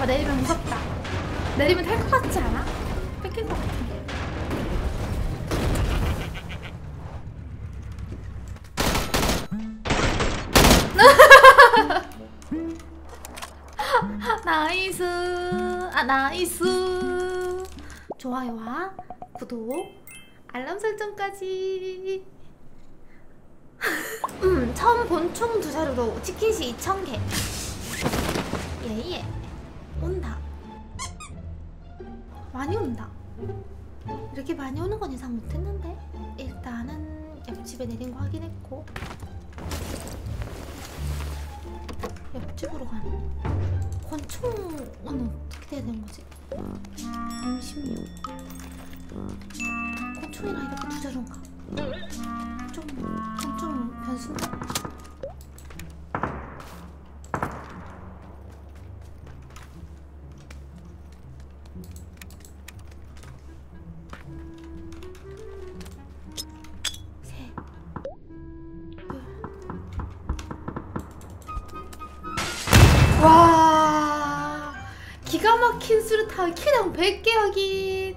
타버릴까봐 내리면 무섭다. 내리면 탈 것 같지 않아? 뺏길 것 같은데. 나이스. 아 나이스. 좋아요와 구독, 알람 설정까지. 처음 본 총 두 자루로 치킨시 2000개. 예예. 온다. 많이 온다. 이렇게 많이 오는 건 예상 못했는데. 일단은 옆집에 내린 거 확인했고, 옆집으로 가는 권총은 어떻게 돼야 되는 거지? M16 권총이랑 이렇게 두 자루인가? 좀 변수인가? 와, 기가 막힌 수류탄 키당 100개 확인.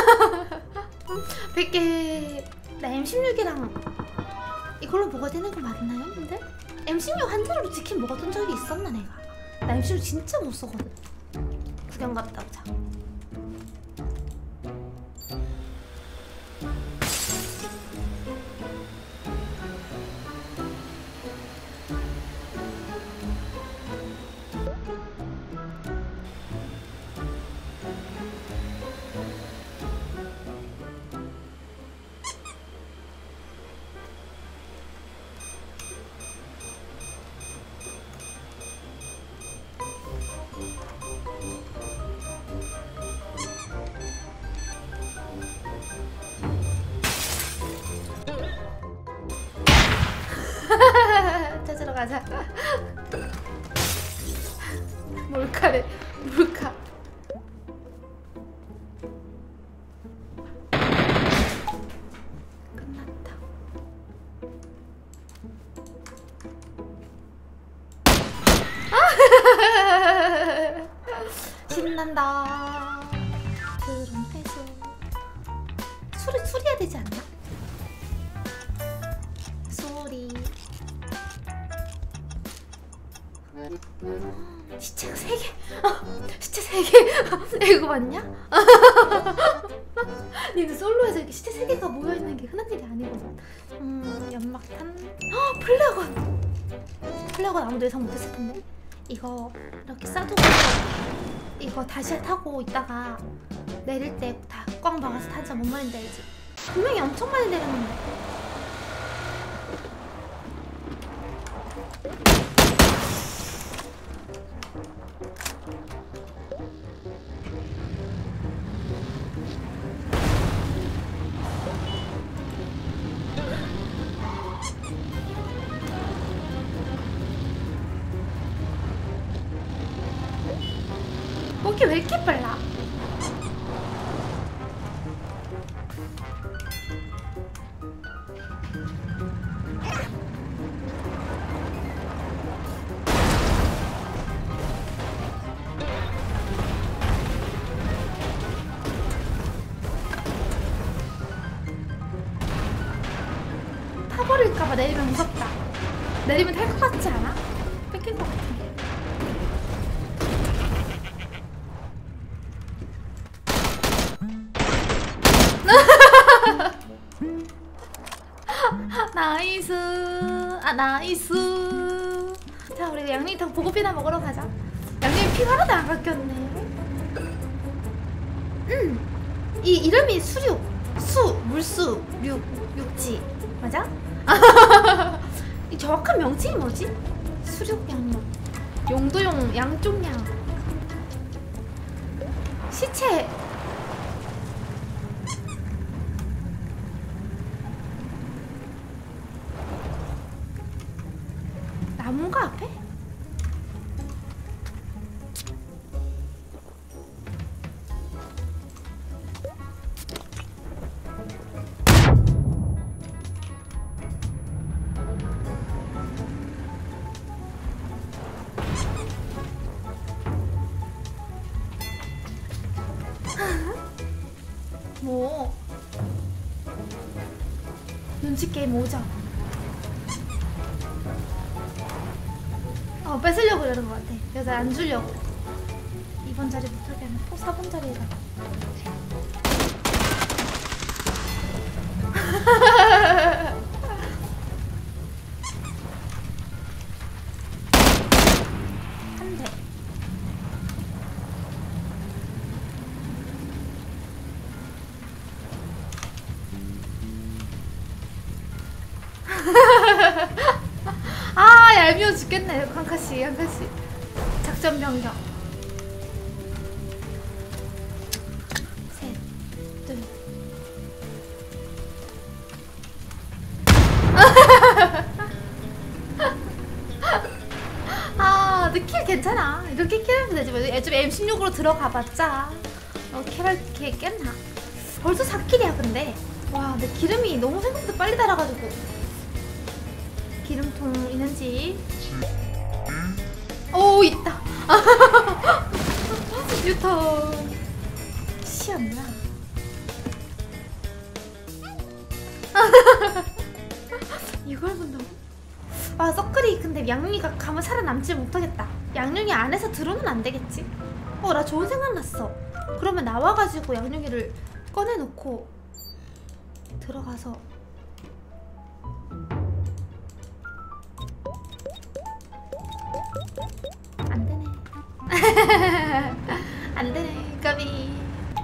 100개. 나 M16이랑 이걸로 뭐가 되는 거 맞나요? 근데? M16 한 자루로 치킨 먹었던 적이 있었나 내가? 나 M16 진짜 못 써거든. 구경 갔다 오자. 찾으러 가자. 몰카래. 몰카. 끝났다. 신난다. 드론 회수. 수리해야 되지 않나? 소리. 시체가 3개. 시체 3개. 이거 맞냐? 니는 솔로에서 이렇게 시체 3개가 모여있는 게 흔한 일이 아니거든. 연막탄. 플래곤 아무도 예상 못했을 텐데. 이거 이렇게 싸두고 이거 다시 타고 있다가 내릴 때 다 꽉 막아서 타자. 뭔 말인지 알지? 분명히 엄청 많이 내렸는데. 목이 왜 이렇게 빨라? 타버릴까봐 내리면 무섭다. 내리면 탈 것 같지 않아? 뺏길 것 같은데. 나이스. 아 나이스. 자, 우리 양념탕 보고피나 먹으러 가자. 양념이 피 하나도 안 바뀌었네. 이 이름이 수륙. 물수, 육지 맞아? 이 정확한 명칭이 뭐지? 수륙 양념. 용도용 양쪽양. 시체. 나무가 앞에? 뭐 눈치 게임 오죠. 뺏으려고 그러는 것 같아. 그래서 안 주려고. 2번 자리 못하게 하면 4번 자리에다가. 한 대. 아, 얄미워 죽겠네. 한 칸씩, 한 칸씩. 작전 변경. 셋, 둘. 아, 근데 킬 괜찮아. 이렇게 킬하면 되지. 좀 M16으로 들어가봤자 킬할 게 깼나? 벌써 4킬이야, 근데. 와, 근데 기름이 너무 생각보다 빨리 달아가지고. 기름통 있는지. 오, 있다. 유통. 시야 뭐야? 이걸 본다고? 아, 서클이 근데 양룡이가 가면 살아남지 못하겠다. 양룡이 안에서 들어오면 안 되겠지? 나 좋은 생각 났어. 그러면 나와가지고 양룡이를 꺼내놓고 들어가서 안 되네. 안 되네, 까비.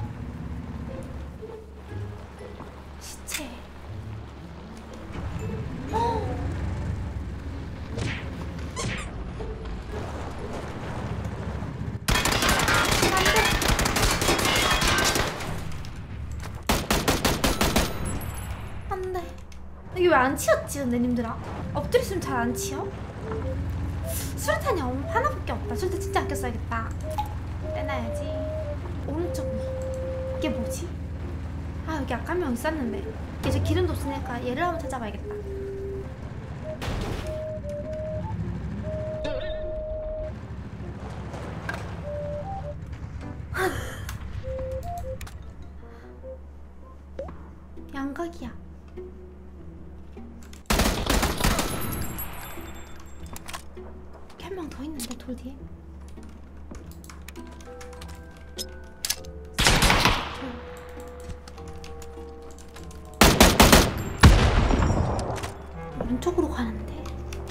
시체. 안돼. 이게 왜 안 치웠지, 선생님들아? 엎드렸으면 잘 안 치여? 수류탄이 하나밖에 없다. 수류탄 진짜 아껴 써야겠다. 빼놔야지. 오른쪽 위. 이게 뭐지? 아, 여기 아까 한 명 있었는데. 이제 기름도 없으니까 얘를 한번 찾아봐야겠다. 양각이야. 한 명 더 있는데, 돌 뒤에. 왼쪽으로 가는데.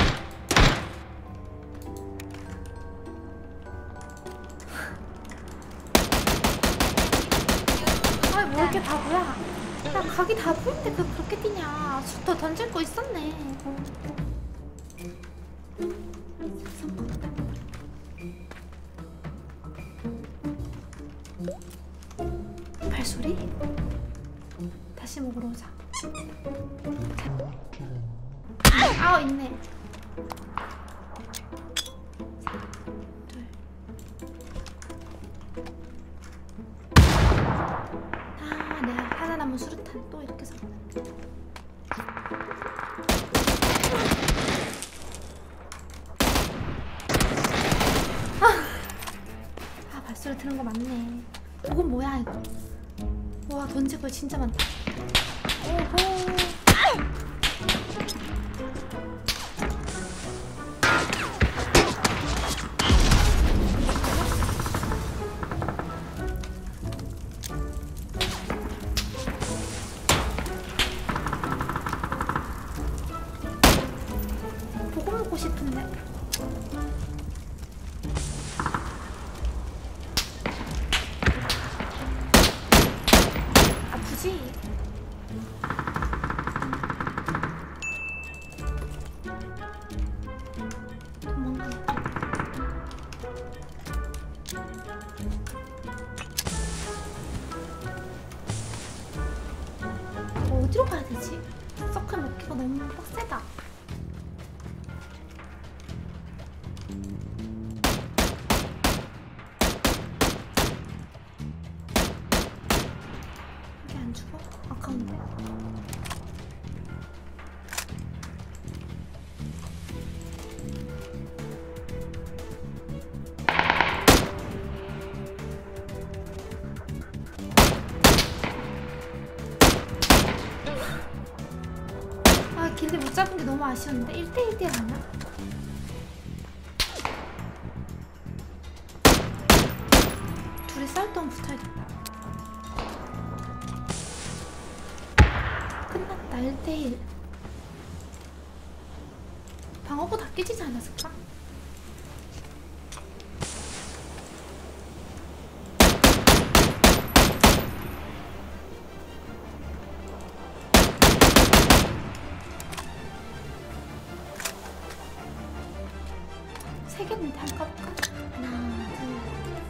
아, 뭐 이렇게 바보야. 야, 각이 다 보이는데 그렇게 뛰냐. 슛 더 던질 거 있었네. 발소리? 다시 먹으러 오자. 아, 있네. 둘. 아, 내가 하나 남은 수류탄 또 이렇게 섞어. 아, 발소리 들은 거 맞네. 이건 뭐야, 이거? 와, 던질 거 진짜 많다. 오호. 보고 먹고 싶은데. 아프지? 도망가. 어디로 가야 되지? 서클 먹기가 너무 빡세다. 이게 안 죽어? 아까운데. 잡은 게 너무 아쉬운데 1대1대 아니야? 둘이 싸울 동안 붙어야겠다. 끝났다. 1대1. 방어구 다 깨지지 않았을까? 세 개는 다 할까 볼까? 하나, 둘.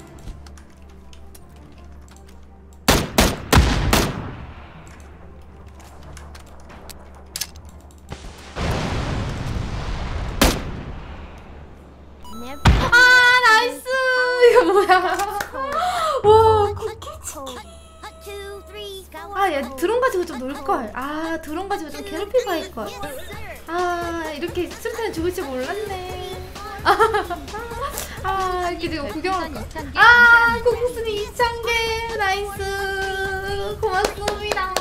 아, 나이스! 이거 뭐야? 와, 아, 야, 드론 가지고 좀 놀걸. 아, 드론 가지고 좀 괴롭히고 할걸. 아, 이렇게 스프는 죽을 줄 몰랐네. 아, 이렇게 지금 구경할까? 아, 고국순이 2,000개! 나이스! 고맙습니다.